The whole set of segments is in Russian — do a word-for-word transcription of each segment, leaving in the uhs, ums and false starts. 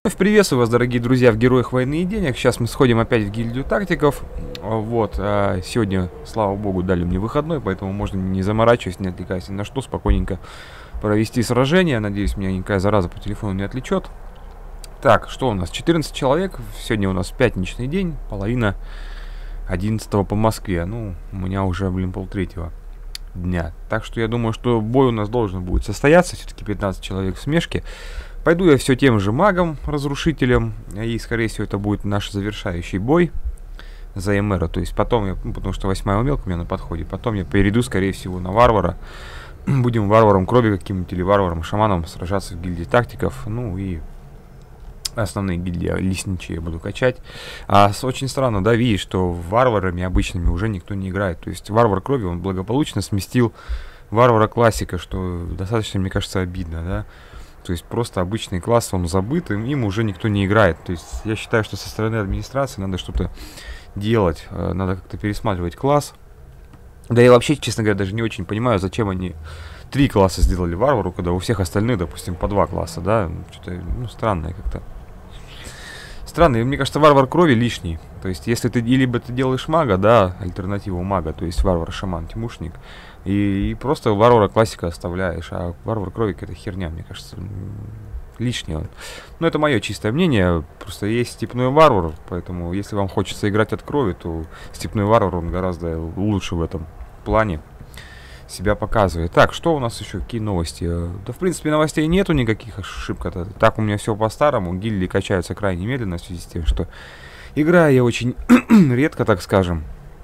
Приветствую вас, дорогие друзья, в Героях войны и денег. Сейчас мы сходим опять в гильдию тактиков. Вот, а сегодня, слава богу, дали мне выходной, поэтому можно не заморачиваться, не отвлекаясь ни на что, спокойненько провести сражение. Надеюсь, меня никакая зараза по телефону не отвлечет. Так, что у нас? четырнадцать человек. Сегодня у нас пятничный день, половина одиннадцатого по Москве. Ну, у меня уже, блин, полтретьего дня. Так что я думаю, что бой у нас должен будет состояться. Все-таки пятнадцать человек в смешке. Пойду я все тем же магом, разрушителем, и, скорее всего, это будет наш завершающий бой за Эмера. То есть потом я, ну, потому что восьмая умелка у меня на подходе, потом я перейду, скорее всего, на варвара. Будем варваром крови каким-нибудь или варваром шаманом сражаться в гильдии тактиков. Ну и основные гильдии лесничие я буду качать. А с, очень странно, да, видишь, что варварами обычными уже никто не играет. То есть варвар крови, он благополучно сместил варвара классика, что достаточно, мне кажется, обидно, да. То есть просто обычный класс, он забыт, им, им уже никто не играет. То есть я считаю, что со стороны администрации надо что-то делать, э, надо как-то пересматривать класс. Да и вообще, честно говоря, даже не очень понимаю, зачем они три класса сделали варвару, когда у всех остальных, допустим, по два класса, да. Что-то, ну, странное как-то. Странно, и мне кажется, варвар крови лишний. То есть, если ты либо ты делаешь мага, да, альтернативу мага, то есть варвар, шаман, тимушник, и, и просто варвара классика оставляешь, а варвар крови какая-то херня, мне кажется, лишняя. Но это мое чистое мнение, просто есть степной варвар, поэтому если вам хочется играть от крови, то степной варвар, он гораздо лучше в этом плане себя показывает. Так, что у нас еще? Какие новости? Да, в принципе, новостей нету никаких, ошибка-то. Так у меня все по-старому. Гильдии качаются крайне медленно в связи с тем, что играю я очень редко, так скажем.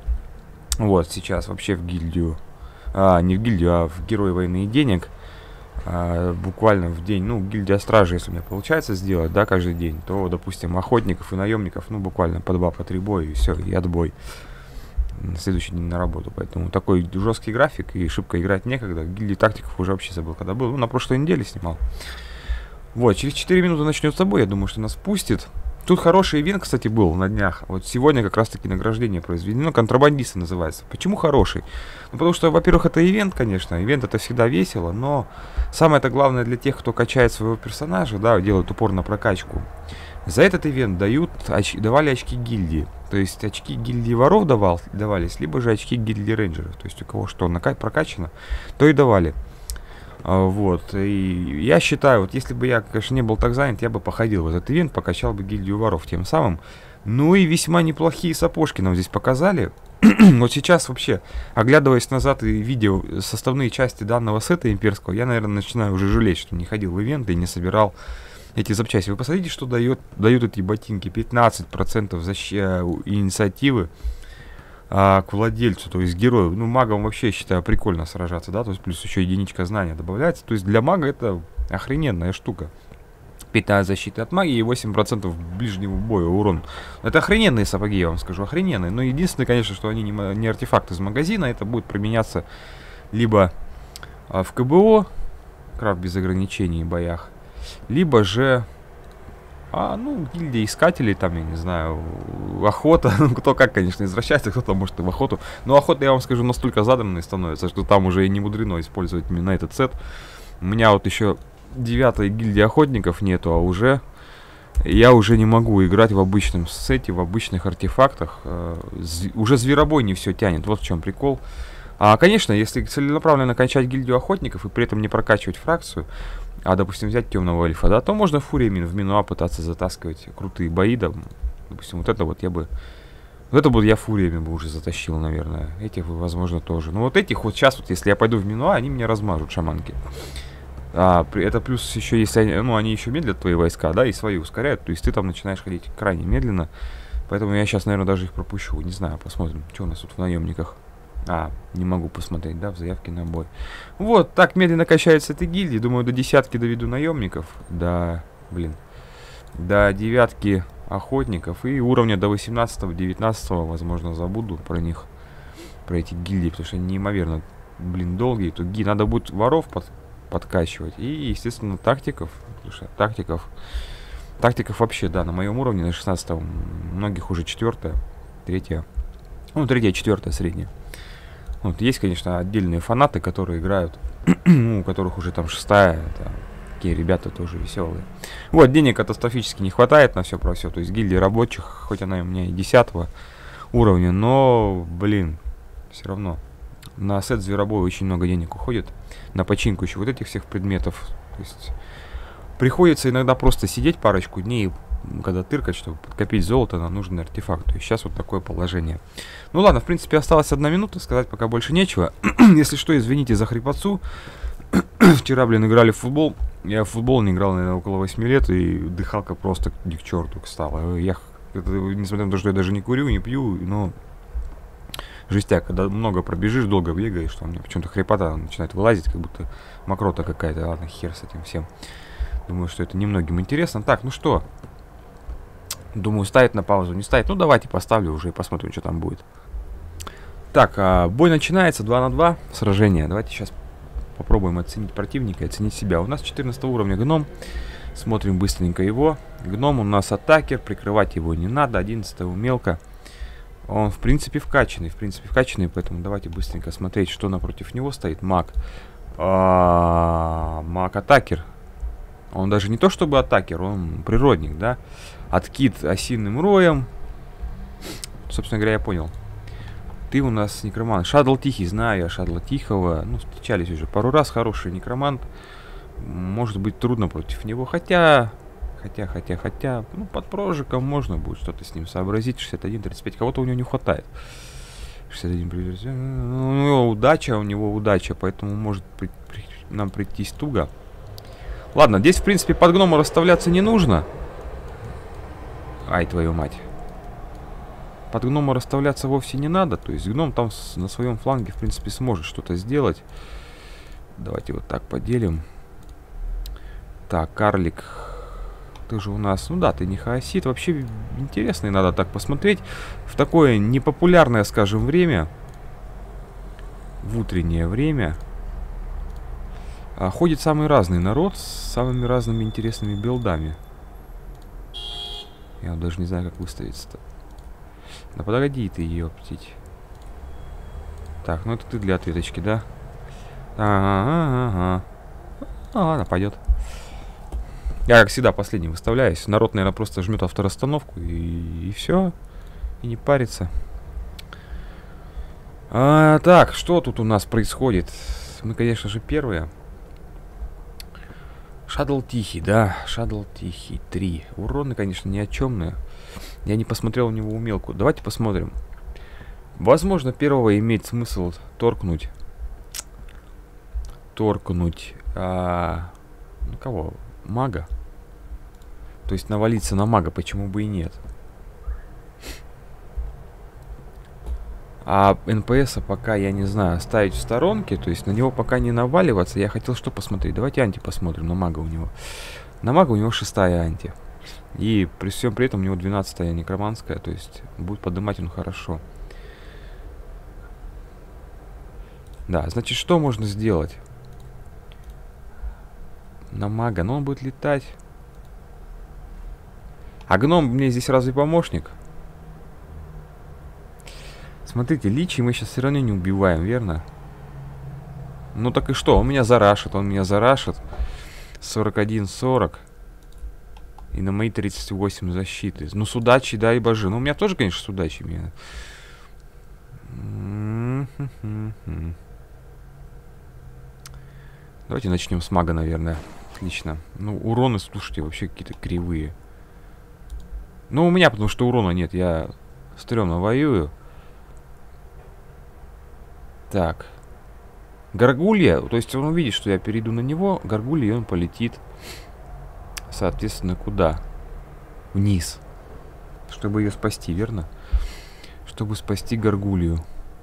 Вот, сейчас вообще в гильдию. А, не в гильдию, а в Герои войны и денег. А, буквально в день. Ну, гильдия стражи, если у меня получается сделать, да, каждый день, то, допустим, охотников и наемников, ну, буквально по два, по три боя, и все, и отбой. На следующий день на работу, поэтому такой жесткий график, и шибко играть некогда. Гильдии тактиков уже вообще забыл, когда был. Ну, на прошлой неделе снимал. Вот, через четыре минуты начнется бой, я думаю, что нас пустит. Тут хороший ивент, кстати, был на днях. Вот сегодня как раз-таки награждение произведено. Контрабандисты называется. Почему хороший? Ну, потому что, во-первых, это ивент, конечно. Ивент это всегда весело, но самое-то главное для тех, кто качает своего персонажа, да, делает упор на прокачку. За этот ивент дают, оч, давали очки гильдии. То есть очки гильдии воров давал, давались, либо же очки гильдии рейнджеров. То есть у кого что прокачано, то и давали. А, вот. И я считаю, вот если бы я, конечно, не был так занят, я бы походил в этот ивент, покачал бы гильдию воров тем самым. Ну и весьма неплохие сапожки нам здесь показали. Вот сейчас вообще, оглядываясь назад и видя составные части данного сета имперского, я, наверное, начинаю уже жалеть, что не ходил в ивенты и не собирал эти запчасти. Вы посмотрите, что дает, дают эти ботинки. пятнадцать процентов защ... инициативы а, к владельцу, то есть герою. Ну, магом вообще, я считаю, прикольно сражаться, да, то есть плюс еще единичка знания добавляется. То есть для мага это охрененная штука. пятнадцать защиты от магии и восемь процентов ближнего боя урон. Это охрененные сапоги, я вам скажу, охрененные. Но единственное, конечно, что они не, не артефакт из магазина, это будет применяться либо а, в КБО, крафт без ограничений в боях, либо же, а, ну, гильдия искателей, там, я не знаю, охота, ну, кто как, конечно, извращается, кто-то может и в охоту. Но охота, я вам скажу, настолько заданной становится, что там уже и не мудрено использовать именно этот сет. У меня вот еще девятой гильдии охотников нету, а уже я уже не могу играть в обычном сете, в обычных артефактах. Э, уже зверобой не все тянет, вот в чем прикол. А, конечно, если целенаправленно качать гильдию охотников и при этом не прокачивать фракцию, а, допустим, взять темного эльфа, да, то можно фуриями в Минуа пытаться затаскивать крутые бои, да, допустим, вот это вот я бы, вот это бы я фуриями бы уже затащил, наверное, этих, возможно, тоже. Но вот этих вот сейчас вот, если я пойду в Минуа, они меня размажут, шаманки. А, это плюс еще, если они, ну, они еще медлят твои войска, да, и свои ускоряют, то есть ты там начинаешь ходить крайне медленно, поэтому я сейчас, наверное, даже их пропущу, не знаю, посмотрим, что у нас тут в наемниках. А, не могу посмотреть, да, в заявке на бой. Вот, так медленно качается эта гильдия. Думаю, до десятки доведу наемников. До, блин, до девятки охотников. И уровня до восемнадцатого-девятнадцатого, возможно, забуду про них. Про эти гильдии, потому что они неимоверно, блин, долгие, тугие. Надо будет воров под, подкачивать. И, естественно, тактиков. Потому что тактиков, тактиков вообще, да, на моем уровне, на шестнадцатом, многих уже четвертая, третья. Ну, третья, четвертая, средняя. Вот, есть, конечно, отдельные фанаты, которые играют, ну, у которых уже там шестая, это такие ребята тоже веселые. Вот, денег катастрофически не хватает на все про все. То есть гильдия рабочих, хоть она у меня и десятого уровня, но, блин, все равно. На сет зверобоя очень много денег уходит. На починку еще вот этих всех предметов. То есть приходится иногда просто сидеть парочку дней, когда тыркать, чтобы подкопить золото на нужный артефакт. То есть сейчас вот такое положение. Ну ладно, в принципе, осталась одна минута, сказать пока больше нечего. Если что, извините за хрипотцу. Вчера, блин, играли в футбол. Я в футбол не играл, наверное, около восьми лет, и дыхалка просто ни к черту стала. Я, это, несмотря на то, что я даже не курю, не пью, но жестяк, когда много пробежишь, долго бегаешь, что у меня почему-то хрипота начинает вылазить, как будто мокрота какая-то. Ладно, хер с этим всем. Думаю, что это немногим интересно. Так, ну что? Думаю, ставить на паузу, не ставить. Ну, давайте поставлю уже и посмотрим, что там будет. Так, а, бой начинается, два на два сражение. Давайте сейчас попробуем оценить противника и оценить себя. У нас четырнадцатого уровня гном. Смотрим быстренько его. Гном у нас атакер, прикрывать его не надо. одиннадцатого мелко. Он, в принципе, вкачанный. В принципе, вкачанный, поэтому давайте быстренько смотреть, что напротив него стоит. Маг. А, маг-атакер. Он даже не то чтобы атакер, он природник, да? Откид осиным роем. Собственно говоря, я понял. Ты у нас некромант. Шадл Тихий, знаю я Шадла Тихого. Ну, встречались уже пару раз. Хороший некромант. Может быть, трудно против него. Хотя, хотя, хотя, хотя. Ну, под прожиком можно будет что-то с ним сообразить. шестьдесят один тридцать пять. Кого-то у него не хватает. шестьдесят один. Ну, у него удача, у него удача. Поэтому может при, при, нам прийтись туго. Ладно, здесь, в принципе, под гнома расставляться не нужно. Ай, твою мать. Под гнома расставляться вовсе не надо. То есть гном там с, на своем фланге, в принципе, сможет что-то сделать. Давайте вот так поделим. Так, карлик. Ты же у нас... Ну да, ты не хаосит. Вообще интересно, и надо так посмотреть. В такое непопулярное, скажем, время. В утреннее время. А, ходит самый разный народ с самыми разными интересными билдами. Я даже не знаю, как выставиться-то. Да подогоди ты ее птить. Так, ну это ты для ответочки, да? Ага, ага. А, ладно, пойдет. Я, как всегда, последний выставляюсь. Народ, наверное, просто жмет авторасстановку и, и все. И не парится. А, так, что тут у нас происходит? Мы, конечно же, первые. Шадл Тихий, да, Шадл Тихий, три. Уроны, конечно, ни о чемные. Я не посмотрел у него умелку. Давайте посмотрим. Возможно, первого имеет смысл торкнуть. Торкнуть. А, ну кого? Мага. То есть навалиться на мага, почему бы и нет. А эн пэ эса пока, я не знаю, оставить в сторонке. То есть на него пока не наваливаться. Я хотел что посмотреть. Давайте анти посмотрим на мага у него. На мага у него шестая анти. И при всем при этом у него двенадцатая некроманская. То есть будет поднимать он хорошо. Да, значит, что можно сделать? На мага. Но он будет летать. А гном мне здесь разве помощник? Смотрите, личий мы сейчас все равно не убиваем, верно? Ну так и что? Он меня зарашит, он меня зарашит. сорок один сорок. И на мои тридцать восемь защиты. Ну, с удачей, дай боже. Ну, у меня тоже, конечно, с удачей. Меня... Давайте начнем с мага, наверное. Отлично. Ну, уроны, слушайте, вообще какие-то кривые. Ну, у меня, потому что урона нет. Я стрёмно воюю. Так. Горгулья. То есть он увидит, что я перейду на него. Горгулья, и он полетит. Соответственно, куда? Вниз. Чтобы ее спасти, верно? Чтобы спасти Горгулью.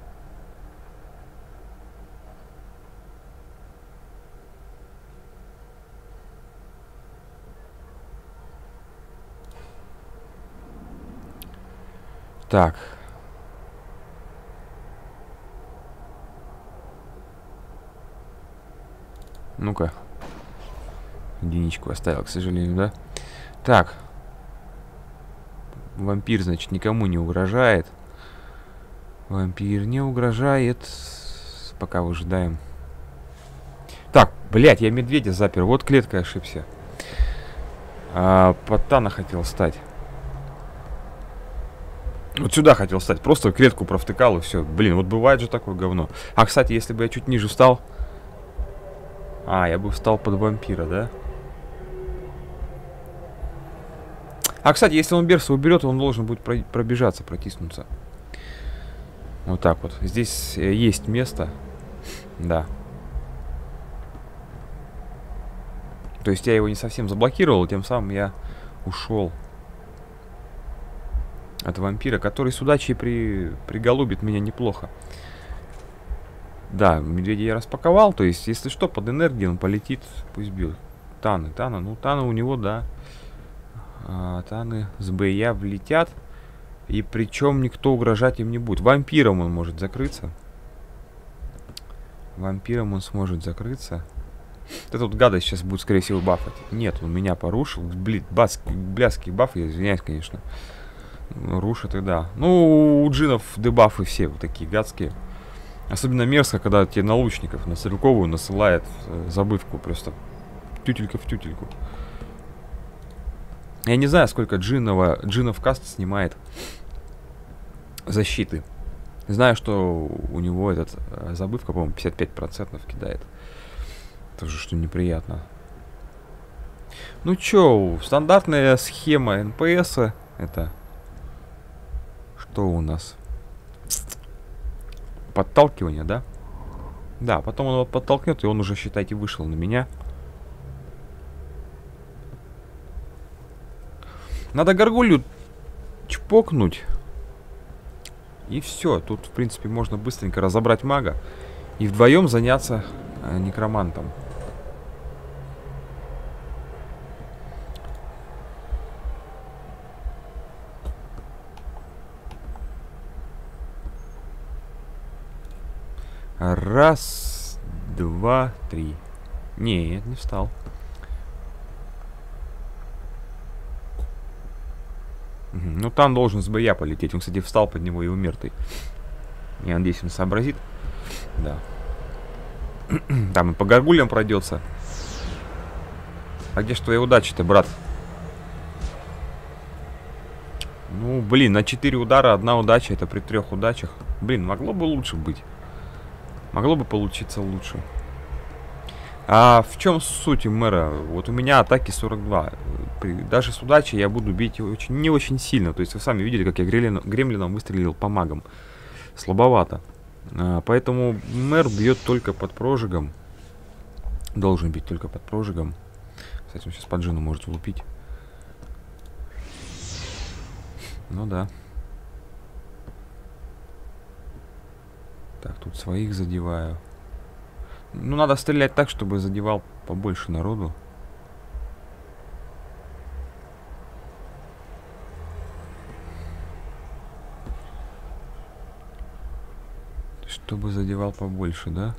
Так. Ну-ка. Единичку оставил, к сожалению, да? Так. Вампир, значит, никому не угрожает. Вампир не угрожает. Пока выжидаем. Так, блядь, я медведя запер. Вот клеткой ошибся. А, под Тана хотел стать. Вот сюда хотел стать. Просто клетку провтыкал и все. Блин, вот бывает же такое говно. А, кстати, если бы я чуть ниже встал... А, я бы встал под вампира, да? А, кстати, если он Берса уберет, он должен будет про пробежаться, протиснуться. Вот так вот. Здесь есть место. Да. То есть я его не совсем заблокировал, тем самым я ушел от вампира, который с удачей при... приголубит меня неплохо. Да, медведя я распаковал, то есть, если что, под энергией он полетит, пусть бьет. Таны, Тана, ну Таны у него, да. А, Таны с БЯ влетят. И причем никто угрожать им не будет. Вампиром он может закрыться. Вампиром он сможет закрыться. Эта вот гадость сейчас будет, скорее всего, бафать. Нет, он меня порушил. Блин, баски, бляски баф, я извиняюсь, конечно. Рушит и да. Ну, у джинов дебафы все вот такие гадские. Особенно мерзко, когда тебе на лучников, на стрелковую насылает э, забывку. Просто тютелька в тютельку. Я не знаю, сколько джинова, джинов каст снимает защиты. Знаю, что у него этот э, забывка, по-моему, пятьдесят пять процентов кидает. Тоже что неприятно. Ну чё, стандартная схема эн пэ эса. Это что у нас? Подталкивание, да? Да, потом он его подтолкнет, и он уже, считайте, вышел на меня. Надо горгулью чпокнуть. И все. Тут, в принципе, можно быстренько разобрать мага. И вдвоем заняться э, некромантом. Раз, два, три. Нет, не встал. Угу. Ну, там должен с БЯ полететь. Он, кстати, встал под него и умер ты. Я надеюсь, он сообразит. Да. Там и по горгулям пройдется. А где ж твоя удача-то, брат? Ну, блин, на четыре удара одна удача. Это при трех удачах. Блин, могло бы лучше быть. Могло бы получиться лучше. А в чем суть мэра? Вот у меня атаки сорок два. При, даже с удачей я буду бить очень, не очень сильно. То есть вы сами видели, как я гремлином, гремлином выстрелил по магам. Слабовато. А, поэтому мэр бьет только под прожигом. Должен бить только под прожигом. Кстати, он сейчас по джину может влупить. Ну да. Так, тут своих задеваю. Ну, надо стрелять так, чтобы задевал побольше народу. Чтобы задевал побольше, да?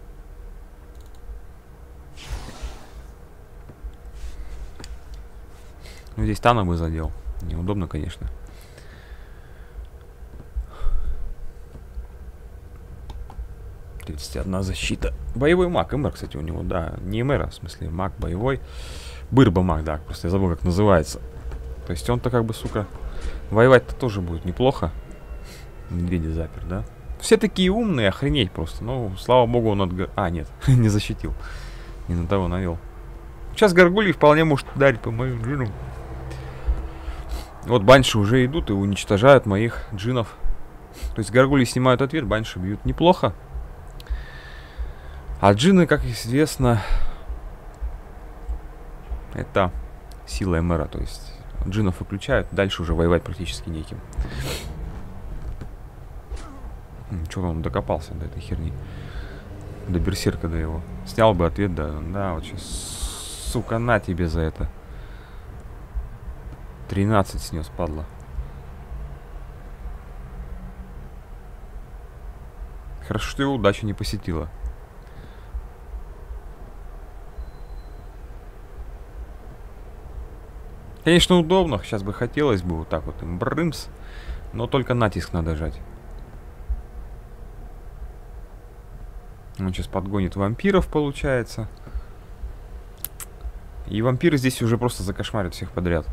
Ну, здесь Тана бы задел. Неудобно, конечно. тридцать одна защита. Боевой маг. МР, кстати, у него, да. Не МР, в смысле, маг боевой. Бырба маг, да. Просто я забыл, как называется. То есть он-то как бы, сука, воевать-то тоже будет неплохо. Медведя запер, да? Все такие умные, охренеть просто. Ну, слава богу, он от... А, нет, не защитил. Не на того навел. Сейчас горгульи вполне может ударить по моим джинам. Вот банши уже идут и уничтожают моих джинов. То есть горгульи снимают ответ, банши бьют неплохо. А джины, как известно, это сила мэра. То есть джинов выключают, дальше уже воевать практически неким. Что-то он докопался до этой херни. До берсерка, до его. Снял бы ответ, да. Да, вот сейчас, сука, на тебе за это. тринадцать снес, падла. Хорошо, что его удача не посетила. Конечно, удобно. Сейчас бы хотелось бы вот так вот им брымс. Но только натиск надо жать. Он сейчас подгонит вампиров, получается. И вампиры здесь уже просто закошмарят всех подряд.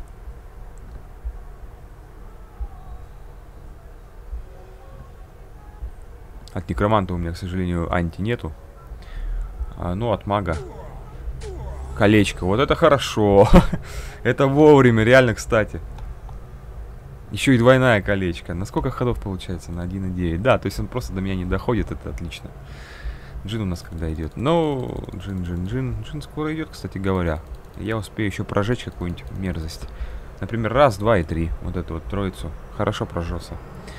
От некроманта у меня, к сожалению, анти нету. А, ну, от мага. Колечко. Вот это хорошо. Это вовремя, реально, кстати. Еще и двойная колечко. На сколько ходов получается? На один и девять. Да, то есть он просто до меня не доходит. Это отлично. Джин у нас когда идет? Ну, Джин, Джин, Джин. Джин скоро идет, кстати говоря. Я успею еще прожечь какую-нибудь мерзость. Например, раз, два и три. Вот эту вот троицу. Хорошо прожжется.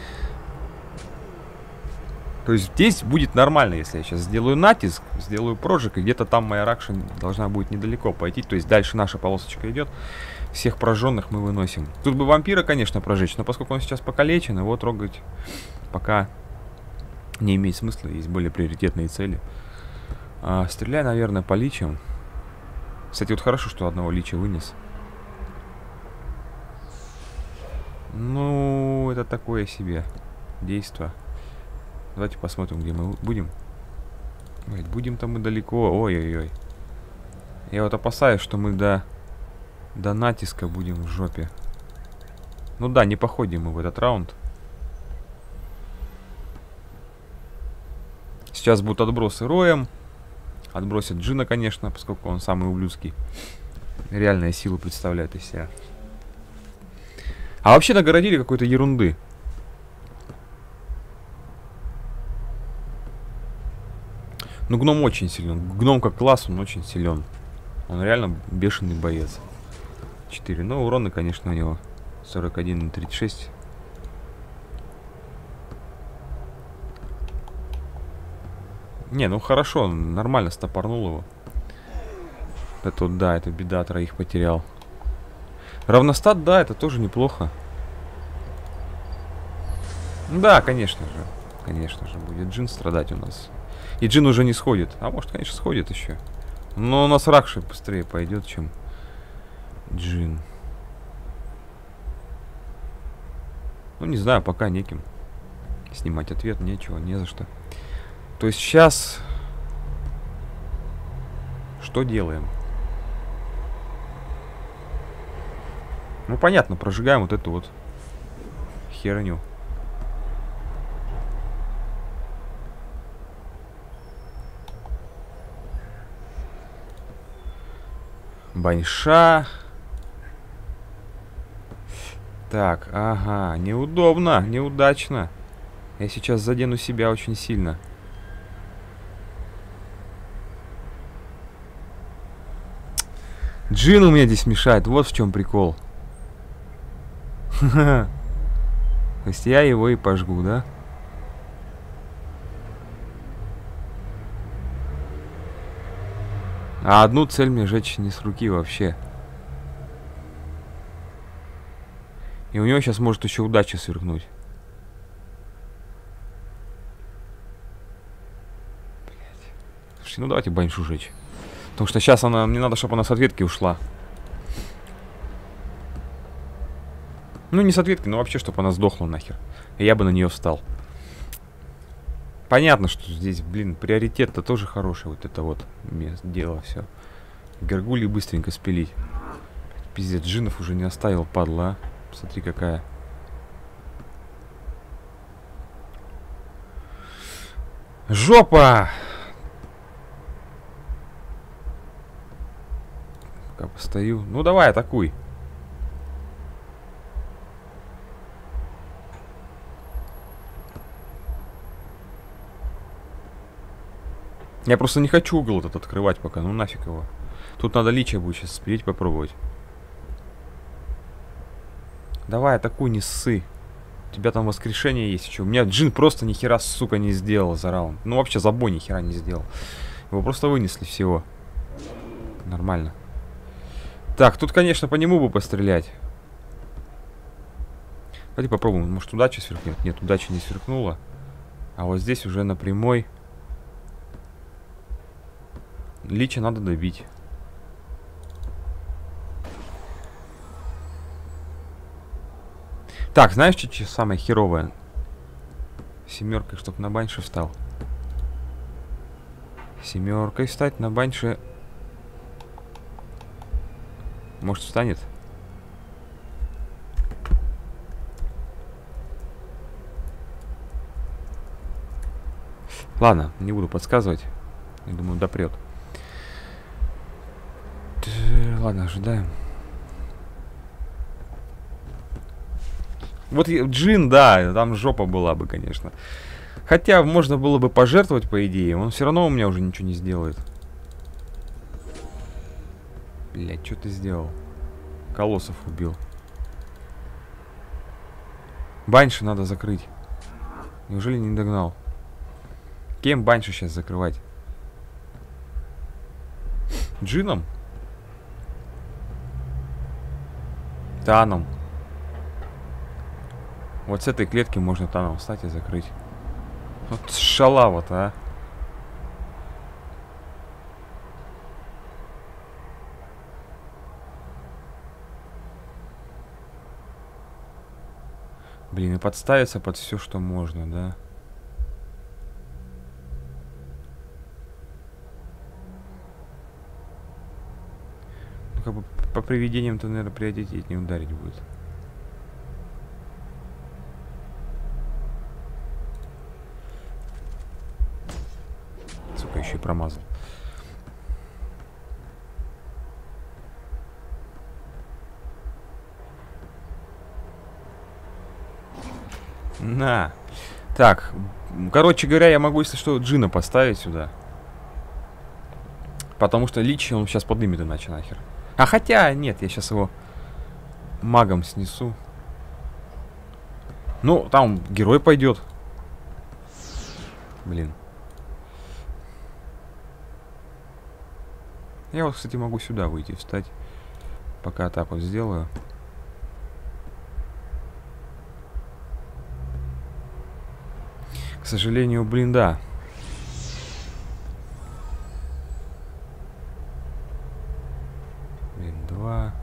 То есть здесь будет нормально, если я сейчас сделаю натиск, сделаю прожиг, и где-то там моя ракша должна будет недалеко пойти. То есть дальше наша полосочка идет. Всех прожженных мы выносим. Тут бы вампира, конечно, прожечь, но поскольку он сейчас покалечен, его трогать пока не имеет смысла. Есть более приоритетные цели. А, стреляй, наверное, по личам. Кстати, вот хорошо, что одного лича вынес. Ну, это такое себе действо. Давайте посмотрим, где мы будем. Блять, будем-то мы далеко. Ой-ой-ой. Я вот опасаюсь, что мы до, до натиска будем в жопе. Ну да, не походим мы в этот раунд. Сейчас будут отбросы роем. Отбросят Джина, конечно, поскольку он самый ублюдский. Реальная сила представляет из себя. А вообще нагородили какой-то ерунды. Ну, гном очень силен. Гном как класс, он очень силен. Он реально бешеный боец. четыре. Но урона, конечно, у него сорок один на тридцать шесть. Не, ну хорошо, он нормально стопорнул его. Это вот, да, это беда, троих потерял. Равностат, да, это тоже неплохо. Да, конечно же. Конечно же, будет Джин страдать у нас. И Джин уже не сходит. А может, конечно, сходит еще. Но у нас Ракша быстрее пойдет, чем Джин. Ну, не знаю, пока неким снимать ответ, нечего, не за что. То есть сейчас что делаем? Ну, понятно, прожигаем вот эту вот херню. Баньша. Так, ага, неудобно, неудачно. Я сейчас задену себя очень сильно. Джин у меня здесь мешает, вот в чем прикол. То есть я его и пожгу, да? А одну цель мне жечь не с руки вообще. И у него сейчас может еще удача сверкнуть. Блять. Слушайте, ну давайте баньшу жечь. Потому что сейчас она, мне надо, чтобы она с ответки ушла. Ну не с ответки, но вообще, чтобы она сдохла нахер. И я бы на нее встал. Понятно, что здесь, блин, приоритет-то тоже хороший. Вот это вот дело все. Горгулей быстренько спилить. Пиздец, Джинов уже не оставил, падла, а. Смотри, какая. Жопа! Пока постою. Ну давай, атакуй. Я просто не хочу угол этот открывать пока. Ну нафиг его. Тут надо личия будет сейчас спилить, попробовать. Давай, атакуй, не ссы. У тебя там воскрешение есть еще. У меня Джин просто ни хера, сука, не сделал за раунд. Ну вообще за бой ни хера не сделал. Его просто вынесли всего. Нормально. Так, тут, конечно, по нему бы пострелять. Давайте попробуем. Может, удача сверкнет? Нет, удача не сверкнула. А вот здесь уже на прямой. Лича надо добить. Так, знаешь, что, что самое херовое? Семеркой, чтоб на баньше встал. Семеркой встать на банше. Может, встанет? Ладно, не буду подсказывать. Я думаю, допрет. Ладно, ожидаем. Вот Джин, да, там жопа была бы, конечно. Хотя можно было бы пожертвовать, по идее. Он все равно у меня уже ничего не сделает. Блять, что ты сделал? Колоссов убил. Банши надо закрыть. Неужели не догнал? Кем банши сейчас закрывать? Джином? Таном. Вот с этой клетки можно таном встать и закрыть. Вот шалава-то, а. Блин, и подставиться под все, что можно, да? Ну, как бы по привидениям-то, наверное, приоритет не ударить будет. Сука, еще и промазал. На. Так, короче говоря, я могу, если что, Джина поставить сюда. Потому что Лич, он сейчас поднимет иначе нахер. А хотя, нет, я сейчас его магом снесу. Ну, там герой пойдет. Блин. Я вот, кстати, могу сюда выйти, встать. Пока так вот сделаю. К сожалению, блин, да. Блин, два.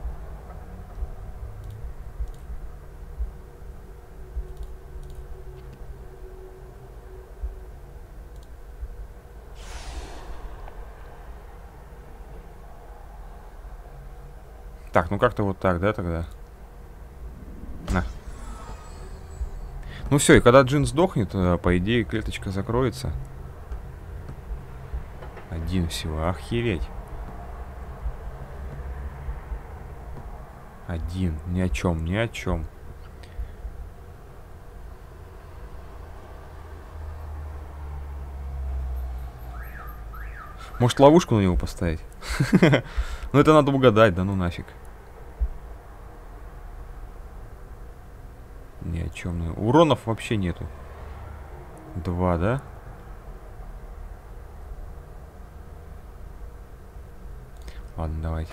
Так, ну как-то вот так, да, тогда? На. Ну все, и когда Джин сдохнет, по идее, клеточка закроется. Один всего, охереть. Один, ни о чем, ни о чем. Может, ловушку на него поставить? Ну это надо угадать, да ну нафиг. Ни о чем. Уронов вообще нету. Два, да? Ладно, давайте.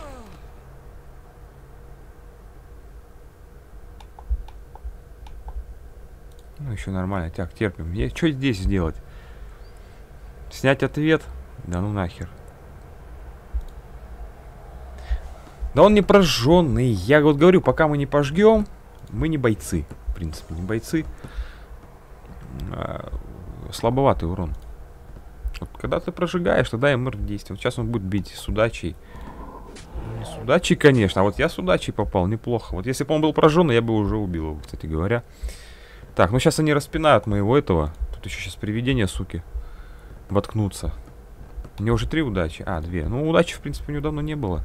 Ну, еще нормально. Так, терпим. Я, что здесь сделать? Снять ответ? Да ну нахер. Да он не прожженный. Я вот говорю, пока мы не пожгем, мы не бойцы. В принципе, не бойцы. А, слабоватый урон. Вот когда ты прожигаешь, тогда МР действует. Вот сейчас он будет бить с удачей. Не с удачей, конечно. А вот я с удачей попал. Неплохо. Вот если бы он был прожженный, я бы уже убил его, кстати говоря. Так, ну сейчас они распинают моего этого. Тут еще сейчас привидения, суки, воткнутся. У него уже три удачи. А, две. Ну, удачи, в принципе, у него давно не было.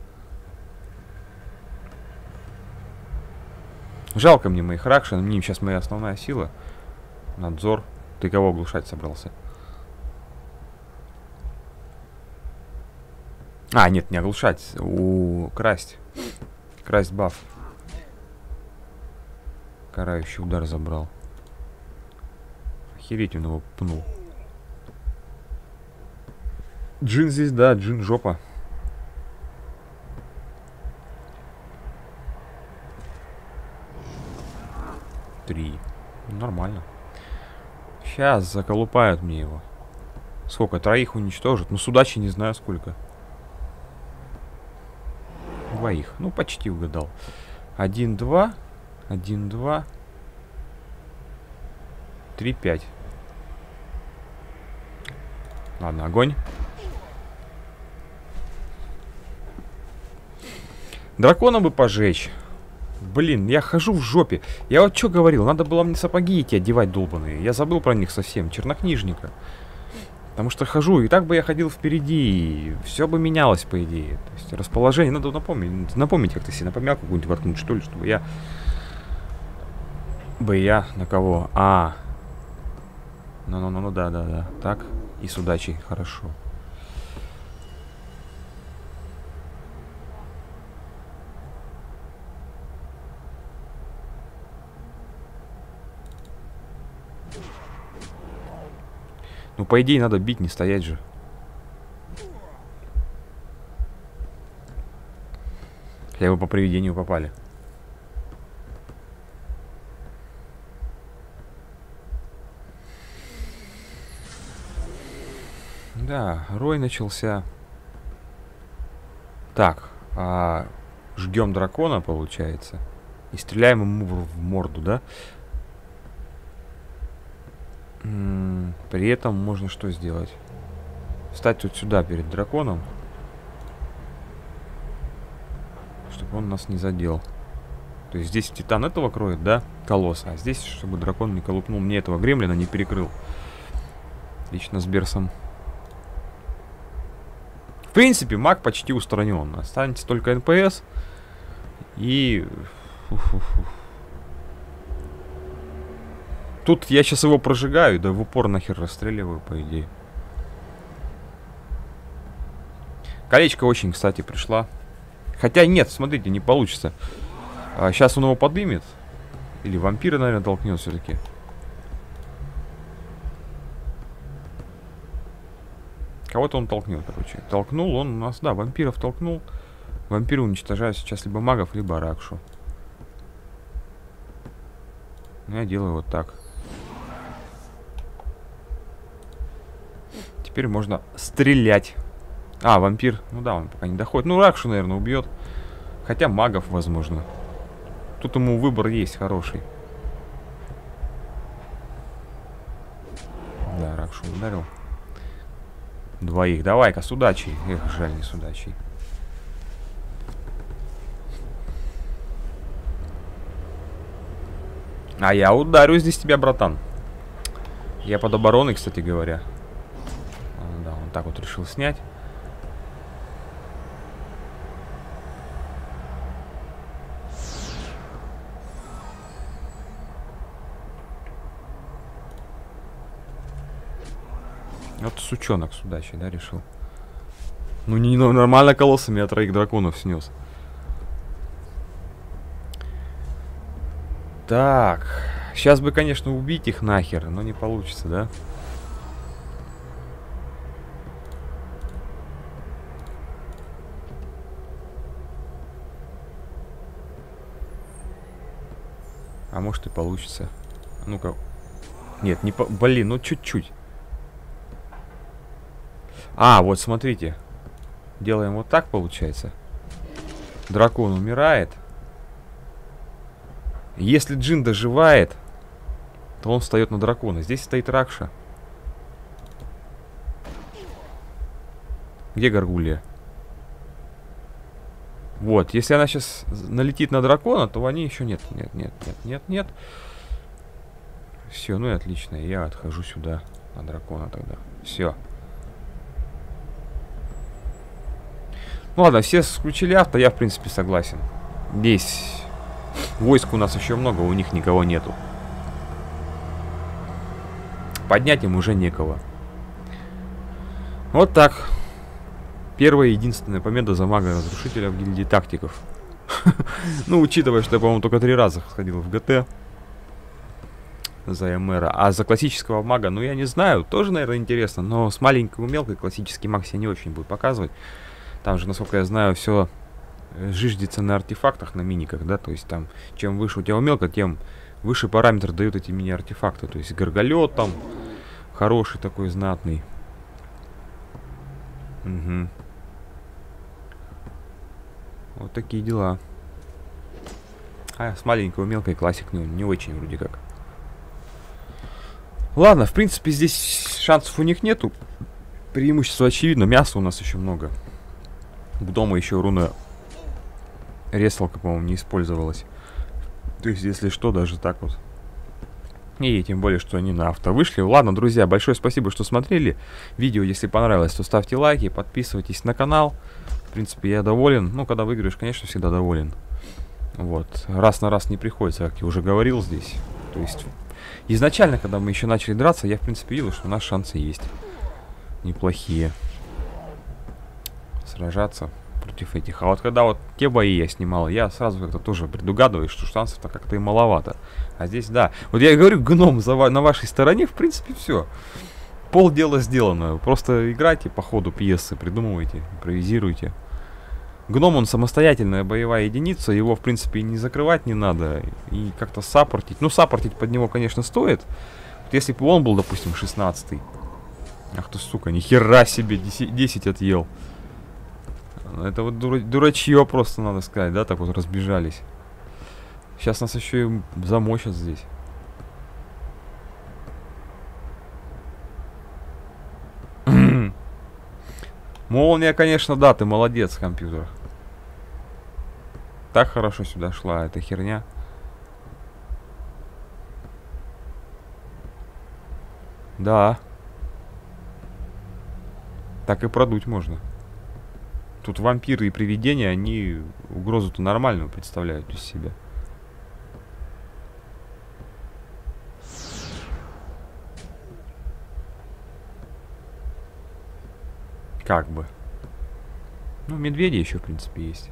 Жалко мне моих Ракшин. Ним сейчас моя основная сила. Надзор. Ты кого оглушать собрался? А, нет, не оглушать. У красть. Красть баф. Карающий удар забрал. Охереть, он его пнул. Джин здесь, да, Джин жопа. Три. Нормально. Сейчас заколупают мне его. Сколько? Троих уничтожат? Ну, с удачей не знаю сколько. Двоих. Ну, почти угадал. Один, два. Один, два. Три, пять. Ладно, огонь. Дракона бы пожечь. Блин, я хожу в жопе. Я вот что говорил, надо было мне сапоги идти одевать долбаные. Я забыл про них совсем, чернокнижника. Потому что хожу, и так бы я ходил впереди, и все бы менялось, по идее. То есть расположение, надо напомнить, напомнить как-то себе, напомнялку какую-нибудь воткнуть, что ли, чтобы я... Бы я на кого? А. Ну-ну-ну, да-да-да. Так, и с удачей, хорошо. Ну, по идее, надо бить, не стоять же. Хотя бы по привидению попали. Да, рой начался. Так, а, жгем дракона, получается. И стреляем ему в морду, да? М-м, при этом можно что сделать? Встать вот сюда перед драконом. Чтобы он нас не задел. То есть здесь титан этого кроет, да? Колосса. А здесь, чтобы дракон не колупнул мне этого гремлина, не перекрыл. Лично с Берсом. В принципе, маг почти устранен. Останется только эн пэ эс. И... Фу-фу-фу. Тут я сейчас его прожигаю, да в упор нахер расстреливаю, по идее. Колечко очень, кстати, пришла. Хотя нет, смотрите, не получится. А, сейчас он его подымет. Или вампира, наверное, толкнет все-таки. Кого-то он толкнет, короче. Толкнул он у нас, да, вампиров толкнул. Вампиры уничтожают сейчас либо магов, либо Ракшу. Я делаю вот так. Теперь можно стрелять. А, вампир. Ну да, он пока не доходит. Ну, Ракшу, наверное, убьет. Хотя магов, возможно. Тут ему выбор есть хороший. Да, Ракшу ударил. Двоих. Давай-ка, с удачей. Эх, жаль, не с удачей. А я ударю здесь тебя, братан. Я под обороной, кстати говоря. А, да, он так вот решил снять. Вот сучонок с удачей, да, решил. Ну, не ну, нормально колоссами, я троих драконов снес. Так. Сейчас бы, конечно, убить их нахер, но не получится, да? А может и получится. Ну-ка. Нет, не по... Блин, ну чуть-чуть. А, вот смотрите. Делаем вот так, получается. Дракон умирает. Если Джин доживает, то он встает на дракона. Здесь стоит Ракша. Где Гаргулья? Вот, если она сейчас налетит на дракона, то они еще нет. Нет, нет, нет, нет, нет. Все, ну и отлично. Я отхожу сюда на дракона тогда. Все. Ну ладно, все включили авто, я в принципе согласен. Здесь войск у нас еще много, у них никого нету. Поднять им уже некого. Вот так. Первая и единственная победа за мага-разрушителя в гильдии тактиков. Ну, учитывая, что я, по-моему, только три раза сходил в ГТ за МР. А за классического мага, ну, я не знаю. Тоже, наверное, интересно. Но с маленькой умелкой классический маг себя не очень будет показывать. Там же, насколько я знаю, все жиждется на артефактах, на миниках, да, то есть там, чем выше у тебя умелка, тем выше параметр дают эти мини-артефакты, то есть горголет там, хороший такой, знатный. Угу. Вот такие дела. А с маленькой умелкой классик не, не очень вроде как. Ладно, в принципе, здесь шансов у них нету. Преимущество очевидно, мяса у нас еще много. К дому еще руна Ресалка, по-моему, не использовалась. То есть, если что, даже так вот. И тем более, что они на авто вышли. Ладно, друзья, большое спасибо, что смотрели. Видео, если понравилось, то ставьте лайки, подписывайтесь на канал. В принципе, я доволен. Ну, когда выиграешь, конечно, всегда доволен. Вот. Раз на раз не приходится, как я уже говорил здесь. То есть, изначально, когда мы еще начали драться, я, в принципе, видел, что у нас шансы есть. Неплохие. Сражаться против этих. А вот когда вот те бои я снимал, я сразу как-то тоже предугадываю, что шансов-то как-то и маловато. А здесь, да. Вот я и говорю, гном за ва на вашей стороне, в принципе, все. Пол дела сделано. Просто играйте по ходу пьесы, придумывайте, импровизируйте. Гном, он самостоятельная боевая единица, его, в принципе, и не закрывать не надо, и как-то саппортить. Ну, саппортить под него, конечно, стоит. Вот если бы он был, допустим, шестнадцатый. Ах ты, сука, нихера себе, десять отъел. Это вот дура дурачье просто, надо сказать, да, так вот разбежались. Сейчас нас еще и замочат здесь. Молния, конечно, да, ты молодец, компьютер. Так хорошо сюда шла эта херня. Да. Так и продуть можно. Тут вампиры и привидения, они угрозу-то нормальную представляют из себя. Как бы. Ну, медведи еще, в принципе, есть.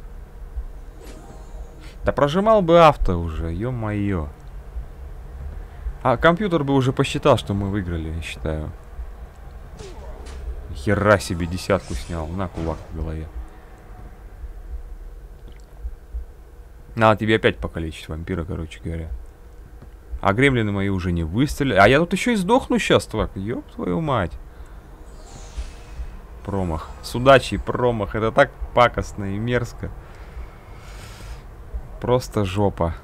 Да прожимал бы авто уже, ё-моё. А компьютер бы уже посчитал, что мы выиграли, я считаю. Хера себе, десятку снял. На, кулак в голове. Надо тебе опять покалечить вампира, короче говоря. А гремлины мои уже не выстрелили. А я тут еще и сдохну сейчас, твак. Ёб твою мать. Промах. Судачий промах. Это так пакостно и мерзко. Просто жопа.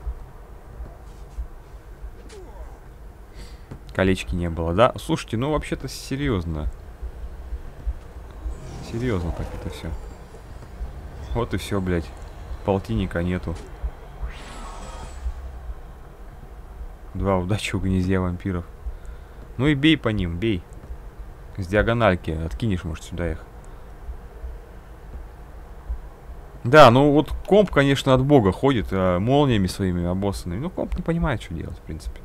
Колечки не было, да? Слушайте, ну вообще-то серьезно. Серьезно так это все. Вот и все, блядь. Полтинника нету. Два удачи у гнездя вампиров. Ну и бей по ним, бей. С диагональки. Откинешь, может, сюда их. Да, ну вот комп, конечно, от бога ходит. А, молниями своими обоссанными. Ну, комп не понимает, что делать, в принципе.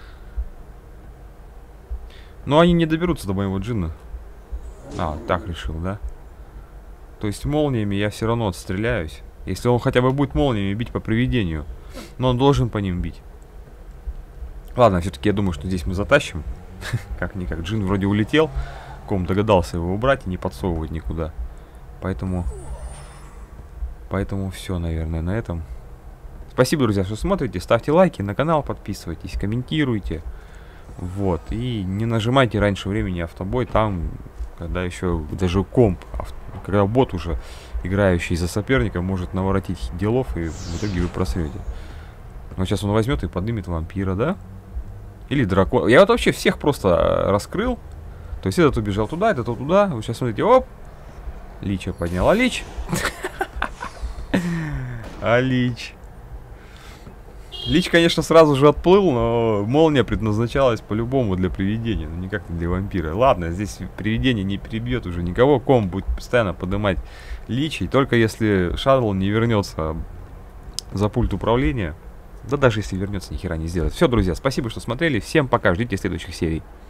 Но они не доберутся до моего джинна. А, так решил, да? То есть молниями я все равно отстреляюсь. Если он хотя бы будет молниями бить по привидению. Но он должен по ним бить. Ладно, все-таки я думаю, что здесь мы затащим. Как-никак. Джин вроде улетел. Ком догадался его убрать и не подсовывать никуда. Поэтому... Поэтому все, наверное, на этом. Спасибо, друзья, что смотрите. Ставьте лайки, на канал подписывайтесь, комментируйте. Вот. И не нажимайте раньше времени автобой там, когда еще даже комп, когда бот уже, играющий за соперника, может наворотить делов, и в итоге вы просрете. Но сейчас он возьмет и поднимет вампира, да? Или дракон. Я вот вообще всех просто раскрыл. То есть этот убежал туда, этот туда. Вы сейчас смотрите, оп! Лича поднял. А Лич? А Лич. Лич, конечно, сразу же отплыл, но молния предназначалась по-любому для привидения, но никак не для вампира. Ладно, здесь привидение не перебьет уже никого, ком будет постоянно поднимать Личи, только если Шаттл не вернется за пульт управления. Да даже если вернется, ни хера не сделает. Все, друзья, спасибо, что смотрели, всем пока, ждите следующих серий.